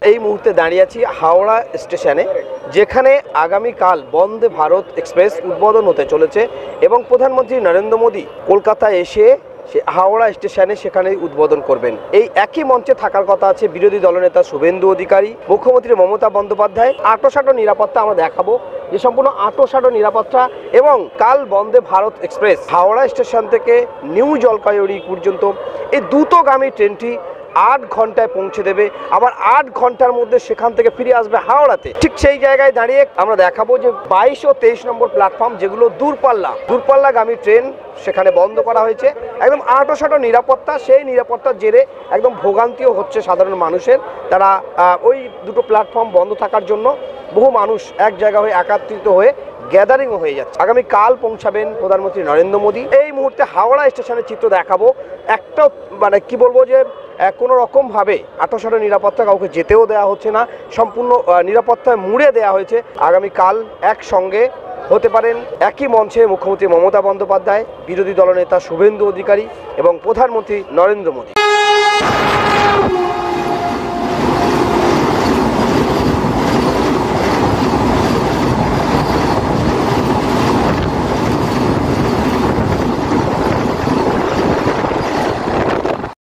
এই মুহূর্তে দাঁড়িয়ে আছি হাওড়া স্টেশনে, যেখানে আগামীকাল বন্দে ভারত এক্সপ্রেস উদ্বোধন হতে চলেছে এবং প্রধানমন্ত্রী নরেন্দ্র মোদী কলকাতায় এসে হাওড়া স্টেশনে সেখানে উদ্বোধন করবেন। এই একই মঞ্চে থাকার কথা আছে বিরোধী দলনেতা শুভেন্দু অধিকারী, মুখ্যমন্ত্রী মমতা বন্দ্যোপাধ্যায়। আঁটোসাঁটো নিরাপত্তা আমরা দেখাবো, যে সম্পূর্ণ আঁটোসাঁটো নিরাপত্তা। এবং কাল বন্দে ভারত এক্সপ্রেস হাওড়া স্টেশন থেকে নিউ জলপাইগুড়ি পর্যন্ত এই দ্রুতগামী ট্রেনটি 8 ঘন্টায় পৌঁছে দেবে, আবার 8 ঘন্টার মধ্যে সেখান থেকে ফিরে আসবে হাওড়াতে। ঠিক সেই জায়গায় দাঁড়িয়ে আমরা দেখাবো যে 22 ও 23 নম্বর প্ল্যাটফর্ম, যেগুলো দূরপাল্লাগামী ট্রেন সেখানে বন্ধ করা হয়েছে। একদম আঁটোসাঁটো নিরাপত্তা, সেই নিরাপত্তার জেরে একদম ভোগান্তিও হচ্ছে সাধারণ মানুষের। তারা ওই দুটো প্ল্যাটফর্ম বন্ধ থাকার জন্য বহু মানুষ এক জায়গা হয়ে একত্রিত হয়ে গ্যাদারিংও হয়ে যাচ্ছে। আগামীকাল পৌঁছাবেন প্রধানমন্ত্রী নরেন্দ্র মোদী। এই মুহূর্তে হাওড়া স্টেশনের চিত্র দেখাবো। একটাও কি বলবো যে কোনো রকমভাবে আঁটোসাঁটো নিরাপত্তা কাউকে যেতেও দেওয়া হচ্ছে না, সম্পূর্ণ নিরাপত্তায় মুড়ে দেওয়া হয়েছে। আগামীকাল একসঙ্গে হতে পারেন একই মঞ্চে মুখ্যমন্ত্রী মমতা বন্দ্যোপাধ্যায়, বিরোধী দলনেতা শুভেন্দু অধিকারী এবং প্রধানমন্ত্রী নরেন্দ্র মোদী।